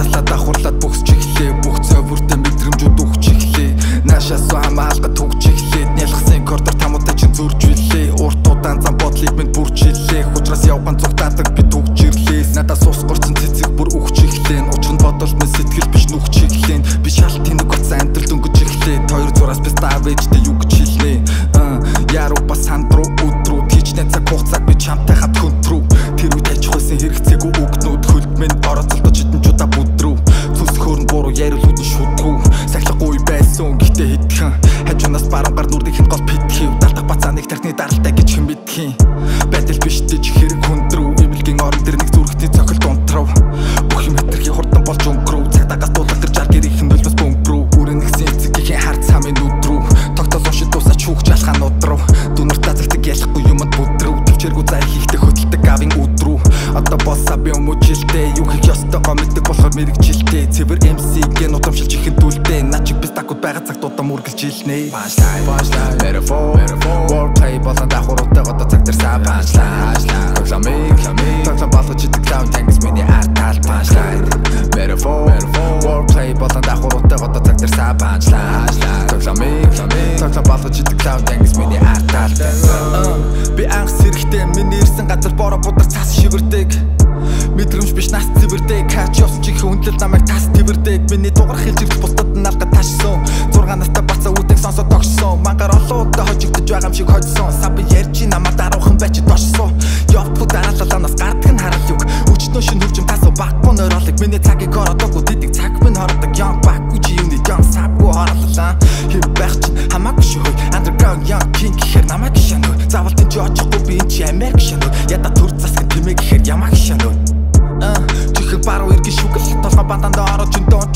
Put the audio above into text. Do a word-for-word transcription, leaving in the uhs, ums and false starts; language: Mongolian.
Дарлаад давхарлаад бүхс чиглээ. Бүх цовртой мэдрэмжүүд өгч эхлэе. Наашаас хамаалгад түгч эхлэе. Нялхсан коридор тамуудаа чин зурж билээ. Урт удаан зам бодлыг минь бүрч илээ. Хучраас явган цугтаадаг би түгч ирлээ. Надаас ус горцсон цэцэг бүр өгч эхлээн. Учир нь бодол минь сэтгэл биш нүгч эхлээн. Би шалт тэнэг утсан амтал дөнгөж эхлэе. Хоёр зураас би ставэжтэй юу гэж хэлнэ. Яруу бас сандруу өдрүү. Тийчнээ цаг хугацааг би чамтай хат хөнтрүү. Тэр үед аж хойсон хэрэгцээгүй үгнүүд хөлд минь оролцолдож хитэн чудаа бүдрүү. Цус хөөрн буруу ярилүүд нь шүдгүү. Сахилгагүй байсан гэхдээ хэдхэн хажуунаас баруунгаар нүрдийн хэн гол питхив. Далтах бацааныг тархины даралтай гэж хэн мэдхийн. Байдал биш дэж хэрэг хөндрүү. Имлгийн орон дээр нэг зүрхтний цохилт унтрав. Бүх юм хэтэрхий хурдан болж өнгөрөв. Цагдаагаас дуулах тэр жар гэрийнх нь өлбөс бөмбөрөв. Үрэн нэгсэн эцэгхийн харц хамын нүдрүү. Тогтоол уншид дуусаач хүүхч алхаан удрав. Дүнэртаа загтаг ялахгүй юмд бүдрүү. Төвчээргүй зай хийхдээ хөдөлдөг авийн өдрүү. Одоо боссаа би өмөжилтэй. Юу хийх ёстойгоо мэддэг болохоор мэрэгжилтэй. Цэвэр эм си-гээ нутамшилж ихэн дүүлтэй. Наа чиг бис дагууд байгаа цагтуудаа мөргөлж илнэ. Punchline, punchline, metaphor, wordplay болон давхуруутай одоо цаг дээр саа punchline. Тогломыг, тоглом болгож идэг лав тэнгис миний артал punchline. Metaphor, wordplay болон давхуруутай одоо цаг дээр саа punchline. Тогломыг, тоглом болгож идэг лав тэнгис миний артал. Би анх сэрхтэй миний ирсэн газар бороо будар цаас шивэрдэг. Мэдрэмж биш нас цэвэрдэг. Кач ёс чих хүндлэл намайг тас твэрдэг. Миний дугаар хэлж ирж бусдад нь алга ташсан. Зургаан настай бацаа үдэг сонсоо тогшсон. Мангар олоодаа хожигдож байгаа юм шиг хоцсон. Саби ярьж намайг даруухан байж дошсон. Явдгүй дараалаланаас гардаг нь харал юг. Өчнөө шин хөвчм тасуу баггүй нойролог. Миний цагийг ородоогүй дидэг цаг минь хордог. Young баггүй чи юуны young сабгүй хорлолаа. Хэв байх чинь хамаагүй шүү. Underground young king гэхэр намайг шанаа. Заавал тэнч очихгүй би энэ чи Америк шанаа. Яда төр засаг тэмээ гэхэр ямаа шанаа. Чихэн баруу иргэн шүгэл толгой банданда ороод чин дон